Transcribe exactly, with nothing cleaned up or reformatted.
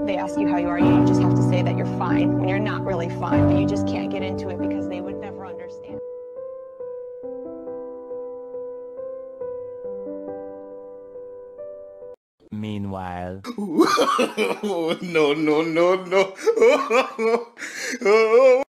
they ask you how you are, you just have to say that you're fine when you're not really fine, but you just can't get into it because they would never understand. Meanwhile. No, no, no, no.